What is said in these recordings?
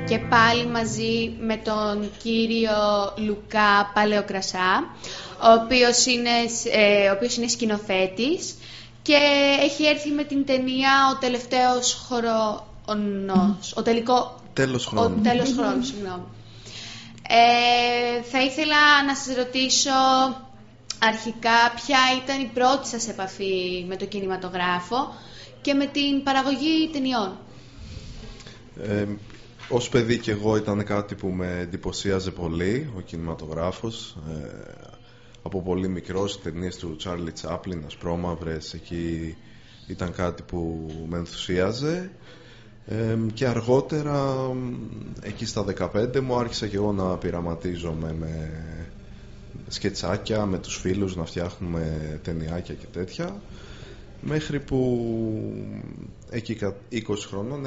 και πάλι μαζί με τον κύριο Λουκά Παλαιοκρασά, ο οποίος είναι σκηνοθέτης και έχει έρθει με την ταινία «Ο τελευταίος χρόνος», Τέλος χρόνου. Τέλος χρόνου, συγγνώμη. Θα ήθελα να σας ρωτήσω αρχικά ποια ήταν η πρώτη σας επαφή με το κινηματογράφο και με την παραγωγή ταινιών. Ως παιδί και εγώ ήταν κάτι που με εντυπωσίαζε πολύ, ο κινηματογράφος. Από πολύ μικρός, οι ταινίες του Τσάρλι Τσάπλιν, ασπρόμαυρες, εκεί ήταν κάτι που με ενθουσίαζε. Και αργότερα, εκεί στα 15 μου, άρχισα και εγώ να πειραματίζομαι με σκετσάκια, με τους φίλους να φτιάχνουμε ταινιάκια και τέτοια, μέχρι που εκεί 20 χρονών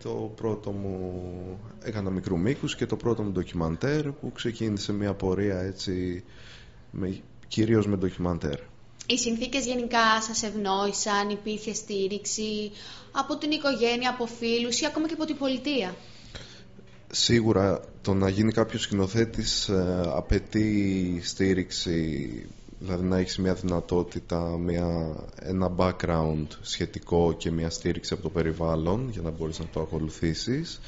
έκανα μικρού μήκους και το πρώτο μου ντοκιμαντέρ, που ξεκίνησε μια πορεία έτσι, κυρίως με ντοκιμαντέρ. Οι συνθήκες γενικά σας ευνόησαν, υπήρχε στήριξη από την οικογένεια, από φίλους ή ακόμα και από την πολιτεία? Σίγουρα το να γίνει κάποιος σκηνοθέτης απαιτεί στήριξη, δηλαδή να έχεις μια δυνατότητα, ένα background σχετικό και μια στήριξη από το περιβάλλον για να μπορείς να το ακολουθήσεις.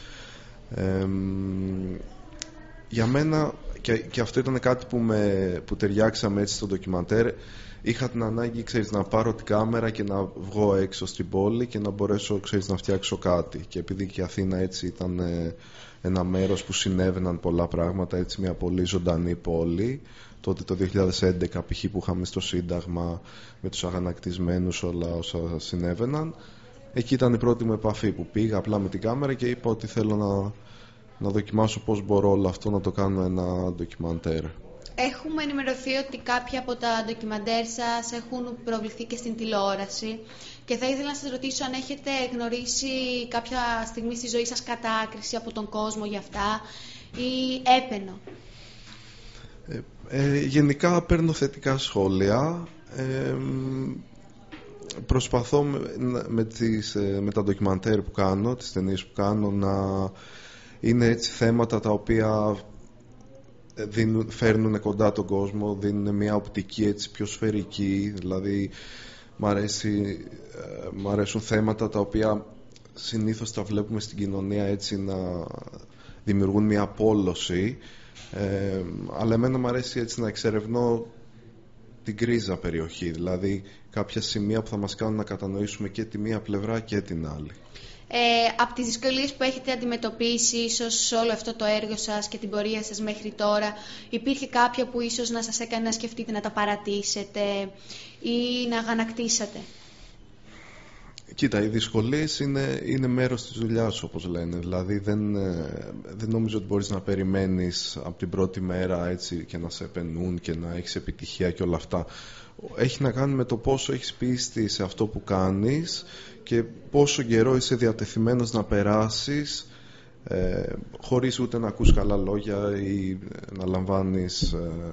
Για μένα, και αυτό ήταν κάτι που ταιριάξαμε έτσι στο ντοκιμαντέρ, είχα την ανάγκη, να πάρω την κάμερα και να βγω έξω στην πόλη και να μπορέσω, να φτιάξω κάτι. Και επειδή και η Αθήνα έτσι ήταν ένα μέρος που συνέβαιναν πολλά πράγματα, έτσι μια πολύ ζωντανή πόλη, τότε το 2011 π.χ. που είχαμε στο Σύνταγμα με τους αγανακτισμένους, όλα όσα συνέβαιναν, εκεί ήταν η πρώτη μου επαφή, που πήγα απλά με την κάμερα και είπα ότι θέλω να δοκιμάσω πώς μπορώ όλο αυτό να το κάνω ένα ντοκιμαντέρ. Έχουμε ενημερωθεί ότι κάποια από τα ντοκιμαντέρ σας έχουν προβληθεί και στην τηλεόραση και θα ήθελα να σας ρωτήσω αν έχετε γνωρίσει κάποια στιγμή στη ζωή σας κατάκριση από τον κόσμο για αυτά ή έπαινο. Γενικά παίρνω θετικά σχόλια. Προσπαθώ με τα ντοκιμαντέρ που κάνω, τις ταινίες που κάνω, να είναι έτσι θέματα τα οποία φέρνουν κοντά τον κόσμο, δίνουν μια οπτική έτσι πιο σφαιρική. Δηλαδή μ' αρέσουν θέματα τα οποία συνήθως τα βλέπουμε στην κοινωνία έτσι να δημιουργούν μια απόλωση, αλλά εμένα μου αρέσει έτσι να εξερευνώ την γκρίζα περιοχή, δηλαδή κάποια σημεία που θα μας κάνουν να κατανοήσουμε και τη μία πλευρά και την άλλη. Από τις δυσκολίες που έχετε αντιμετωπίσει ίσως σε όλο αυτό το έργο σας και την πορεία σας μέχρι τώρα, υπήρχε κάποια που ίσως να σας έκανε να σκεφτείτε να τα παρατήσετε ή να αγανακτήσατε? Κοίτα, οι δυσκολίες είναι μέρος της δουλειάς, όπως λένε. Δηλαδή δεν νομίζω ότι μπορείς να περιμένεις από την πρώτη μέρα έτσι και να σε επενούν και να έχεις επιτυχία και όλα αυτά. Έχει να κάνει με το πόσο έχεις πίστη σε αυτό που κάνεις και πόσο καιρό είσαι διατεθειμένος να περάσεις χωρίς ούτε να ακούς καλά λόγια ή να λαμβάνεις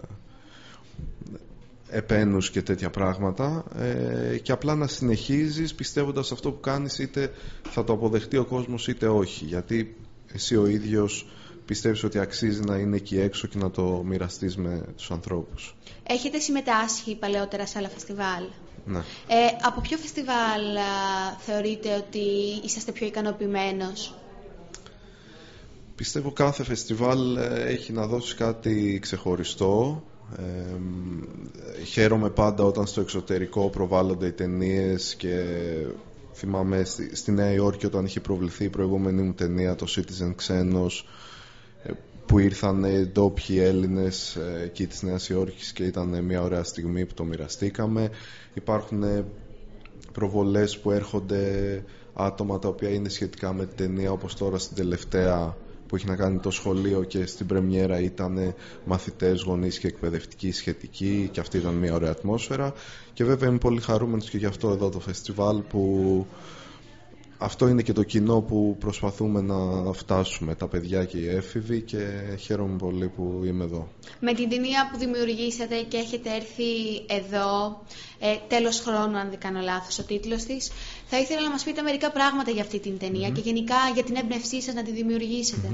επένους και τέτοια πράγματα, και απλά να συνεχίζεις πιστεύοντας αυτό που κάνεις είτε θα το αποδεχτεί ο κόσμος είτε όχι, γιατί εσύ ο ίδιος πιστεύεις ότι αξίζει να είναι εκεί έξω και να το μοιραστείς με τους ανθρώπους. Έχετε συμμετάσχει παλαιότερα σε άλλα φεστιβάλ? Ναι. Από ποιο φεστιβάλ θεωρείτε ότι είσαστε πιο ικανοποιημένος? Πιστεύω κάθε φεστιβάλ έχει να δώσει κάτι ξεχωριστό. Χαίρομαι πάντα όταν στο εξωτερικό προβάλλονται οι ταινίες και θυμάμαι στη Νέα Υόρκη όταν είχε προβληθεί η προηγούμενη μου ταινία, το Citizen Ξένος, που ήρθαν ντόπιοι Έλληνες εκεί της Νέας Υόρκης και ήταν μια ωραία στιγμή που το μοιραστήκαμε. Υπάρχουν προβολές που έρχονται άτομα τα οποία είναι σχετικά με την ταινία, όπως τώρα στην τελευταία που έχει να κάνει το σχολείο και στην πρεμιέρα ήταν μαθητές, γονείς και εκπαιδευτικοί σχετικοί και αυτή ήταν μια ωραία ατμόσφαιρα. Και βέβαια είμαι πολύ χαρούμενος και γι' αυτό εδώ το φεστιβάλ που αυτό είναι και το κοινό που προσπαθούμε να φτάσουμε, τα παιδιά και οι έφηβοι, και χαίρομαι πολύ που είμαι εδώ. Με την ταινία που δημιουργήσατε και έχετε έρθει εδώ, τέλος χρόνου αν δεν κάνω λάθος ο τίτλος της, θα ήθελα να μας πείτε μερικά πράγματα για αυτή την ταινία και γενικά για την έμπνευσή σας να τη δημιουργήσετε.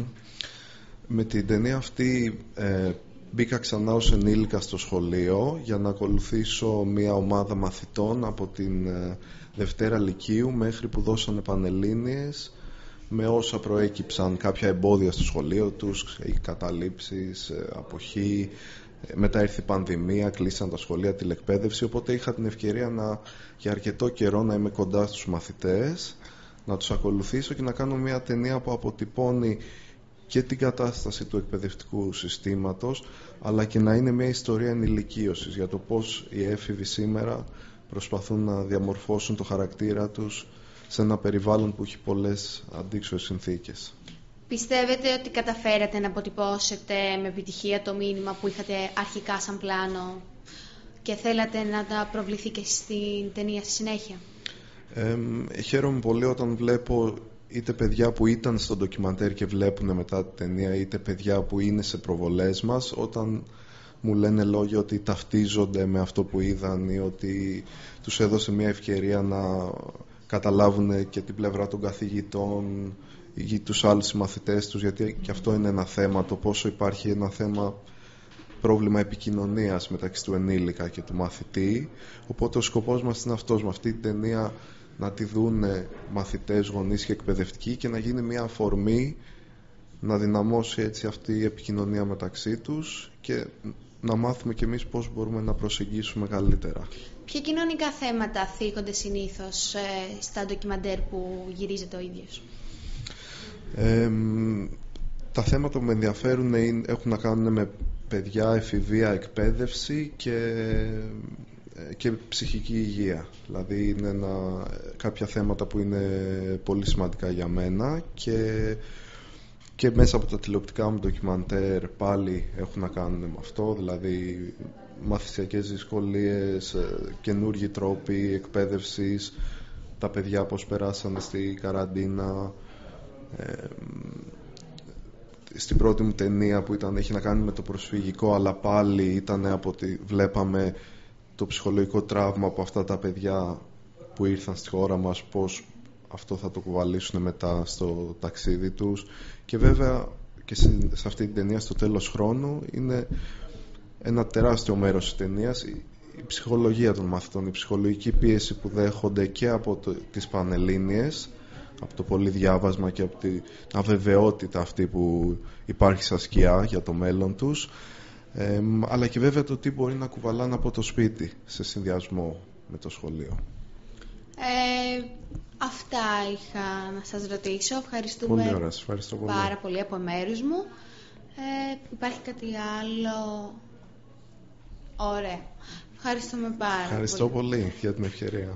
Με την ταινία αυτή μπήκα ξανά ως ενήλικα στο σχολείο για να ακολουθήσω μια ομάδα μαθητών από την Δευτέρα Λυκείου μέχρι που δώσανε Πανελλήνιες, με όσα προέκυψαν, κάποια εμπόδια στο σχολείο τους, οι καταλήψεις, αποχή, μετά ήρθε η πανδημία, κλείσαν τα σχολεία, τηλεκπαίδευση, οπότε είχα την ευκαιρία για αρκετό καιρό να είμαι κοντά στους μαθητές, να τους ακολουθήσω και να κάνω μια ταινία που αποτυπώνει και την κατάσταση του εκπαιδευτικού συστήματος, αλλά και να είναι μια ιστορία ενηλικίωσης για το πώς οι έφηβοι σήμερα προσπαθούν να διαμορφώσουν το χαρακτήρα τους σε ένα περιβάλλον που έχει πολλές αντίξωες συνθήκες. Πιστεύετε ότι καταφέρατε να αποτυπώσετε με επιτυχία το μήνυμα που είχατε αρχικά σαν πλάνο και θέλατε να τα προβληθεί και στην ταινία στη συνέχεια? Χαίρομαι πολύ όταν βλέπω είτε παιδιά που ήταν στο ντοκιμαντέρ και βλέπουν μετά την ταινία, είτε παιδιά που είναι σε προβολές μας, όταν μου λένε λόγια ότι ταυτίζονται με αυτό που είδαν ή ότι τους έδωσε μια ευκαιρία να καταλάβουν και την πλευρά των καθηγητών ή τους άλλους συμμαθητές τους, γιατί και αυτό είναι ένα θέμα, το πόσο υπάρχει ένα θέμα, πρόβλημα επικοινωνίας μεταξύ του ενήλικα και του μαθητή. Οπότε ο σκοπός μας είναι αυτός, με αυτή την ταινία να τη δούνε μαθητές, γονείς και εκπαιδευτικοί και να γίνει μια αφορμή να δυναμώσει έτσι αυτή η επικοινωνία μεταξύ τους και να μάθουμε κι εμείς πώς μπορούμε να προσεγγίσουμε καλύτερα. Ποια κοινωνικά θέματα θίγονται συνήθως στα ντοκιμαντέρ που γυρίζεται ο ίδιος? Τα θέματα που με ενδιαφέρουν έχουν να κάνουν με παιδιά, εφηβεία, εκπαίδευση και ψυχική υγεία. Δηλαδή είναι κάποια θέματα που είναι πολύ σημαντικά για μένα και μέσα από τα τηλεοπτικά μου ντοκιμαντέρ πάλι έχουν να κάνουν με αυτό, δηλαδή μαθησιακές δυσκολίες, καινούργιοι τρόποι εκπαίδευσης, τα παιδιά πώς περάσανε στη καραντίνα. Στην πρώτη μου ταινία που είχε να κάνει με το προσφυγικό, αλλά πάλι ήταν από ότι βλέπαμε το ψυχολογικό τραύμα από αυτά τα παιδιά που ήρθαν στη χώρα μας, πώς αυτό θα το κουβαλήσουν μετά στο ταξίδι τους. Και βέβαια και σε αυτή την ταινία, στο τέλος χρόνου, είναι ένα τεράστιο μέρος της ταινίας η ψυχολογία των μαθητών, η ψυχολογική πίεση που δέχονται και από τις Πανελλήνιες, από το πολύ διάβασμα και από την αβεβαιότητα αυτή που υπάρχει σαν σκιά για το μέλλον τους, αλλά και βέβαια το τι μπορεί να κουβαλάνε από το σπίτι σε συνδυασμό με το σχολείο. Αυτά είχα να σας ρωτήσω. Ευχαριστούμε. Πολύ ωραία, σας ευχαριστώ πολύ. Πάρα πολύ από μέρους μου. Υπάρχει κάτι άλλο? Ωραία. Ευχαριστούμε πάρα πολύ. Ευχαριστώ πολύ για την ευκαιρία.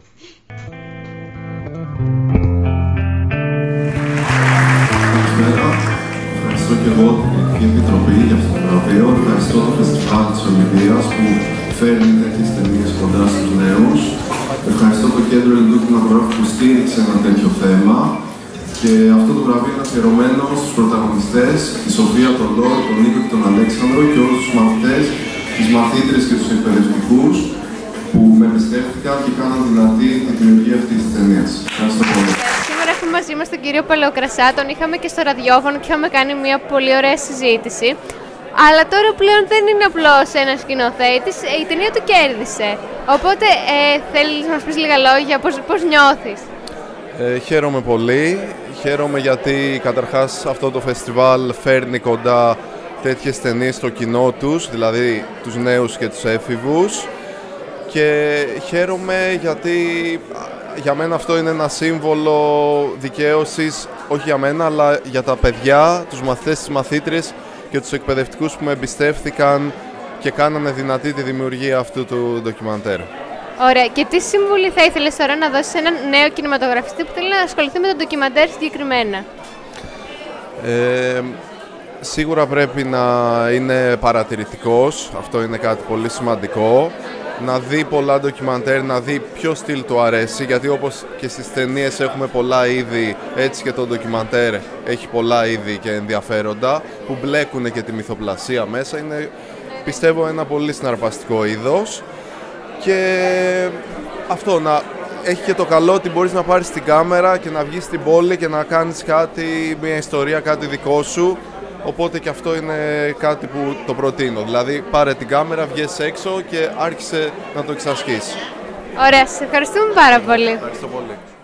Ευχαριστώ και εγώ την Κριτική Επιτροπή για αυτό το βραβείο. Ευχαριστώ το Φεστιβάλ της Ολυμπίας που φέρνει τέτοιες ταινίες κοντά στους νέους. Ευχαριστώ το Κέντρο Ελληνικού Κινηματογράφου που στήριξε ένα τέτοιο θέμα. Και αυτό το βραβείο είναι αφιερωμένο στους πρωταγωνιστές, τη Σοφία, τον Λόρ, τον Νίκο και τον Αλέξανδρο, και όλους τους μαθητές, τις μαθήτρες και τους εκπαιδευτικούς που με εμπιστεύτηκαν και κάναν δυνατή τη δημιουργία αυτής της ταινίας. Ευχαριστώ πολύ. Σήμερα έχουμε μαζί μας τον κύριο Παλαιοκρασά, τον είχαμε και στο ραδιόφωνο και είχαμε κάνει μια πολύ ωραία συζήτηση. Αλλά τώρα πλέον δεν είναι απλώς ένας σκηνοθέτης, η ταινία του κέρδισε. Οπότε θέλεις να μας πεις λίγα λόγια, πώς νιώθεις? Χαίρομαι πολύ. Χαίρομαι γιατί καταρχάς αυτό το φεστιβάλ φέρνει κοντά τέτοιες ταινίες στο κοινό τους, δηλαδή τους νέους και τους έφηβους. Και χαίρομαι γιατί για μένα αυτό είναι ένα σύμβολο δικαίωσης, όχι για μένα, αλλά για τα παιδιά, τους μαθητές, τις μαθήτρες και τους εκπαιδευτικούς που με εμπιστεύθηκαν και κάνανε δυνατή τη δημιουργία αυτού του ντοκιμαντέρ. Ωραία. Και τι σύμβουλη θα ήθελες τώρα να δώσεις σε έναν νέο κινηματογραφιστή που θέλει να ασχοληθεί με το ντοκιμαντέρ συγκεκριμένα? Σίγουρα πρέπει να είναι παρατηρητικός, αυτό είναι κάτι πολύ σημαντικό. να δει πολλά ντοκιμαντέρ, να δει ποιο στυλ του αρέσει, γιατί όπως και στις ταινίες έχουμε πολλά είδη, έτσι και το ντοκιμαντέρ έχει πολλά είδη και ενδιαφέροντα που μπλέκουν και τη μυθοπλασία μέσα. Είναι, πιστεύω, ένα πολύ συναρπαστικό είδος και αυτό έχει και το καλό ότι μπορείς να πάρεις την κάμερα και να βγεις στην πόλη και να κάνεις κάτι, μια ιστορία, κάτι δικό σου. Οπότε και αυτό είναι κάτι που το προτείνω. Δηλαδή πάρε την κάμερα, βγες έξω και άρχισε να το εξασκείς. Ωραία, σας ευχαριστούμε πάρα πολύ. Ευχαριστώ πολύ.